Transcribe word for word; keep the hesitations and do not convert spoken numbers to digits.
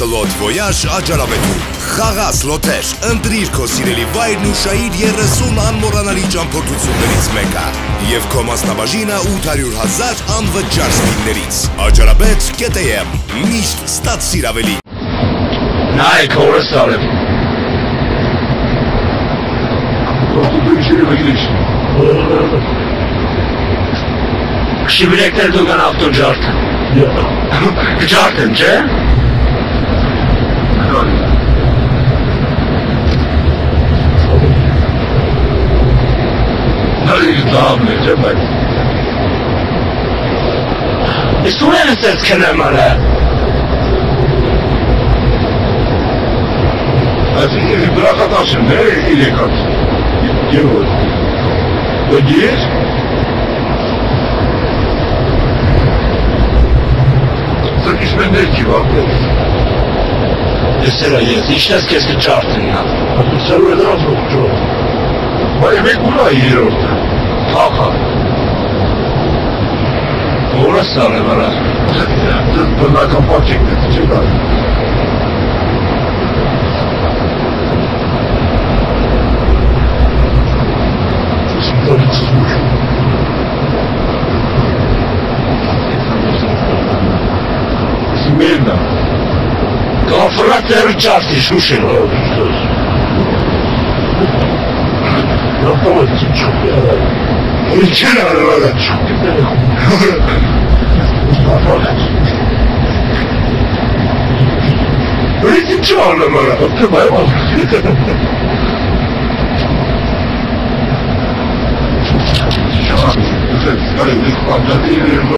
Սլոտ Voyage աճարավետում։ Խաղա սլոթեր, ընտրիր քո սիրելի վայրն ու շահիր երեսուն անմոռանալի ճամփորդություններից մեկը եւ քո մասնաբաժինը ութ հարյուր հազար անվճար սպիններից։ Աճարաբետ կետ եմ, միշտ ստացիր ավելի։ Նայեք հորս արև։ Շիբրեկներ դու կան ավտոջարդը։ Ջարդն, չէ։ Նարիր դավն է, չէ բայց։ Ես ունեն ես ես կնեմ արը։ Այս ինգերի բրախատաշ եմ, է իրեկած։ Եվոտ։ Բգիր։ Սրկիշ մեն ներքի վապել։ Ես էրա ես, իշնես կես կճարդն նա։ Սերու է դրանց ող ճոտ։ Բայց մեկ ուլա իրորդը։ Թախա։ Որը սար է վրա։ Ձեզ բնական պաչեք դետ չի գար։ Սմտալից զուր։ Սմերնա։ Կաֆրատերը ճարդի շուշեն հով։ Նապավը չիչոք է արայ։ Հոլ չեն արայ չոք է տերեխում։ Նապավը Հորիցին չո արնեմ արա, թե բայմ ալու։ Շահան, դες, կարև դες պանդատի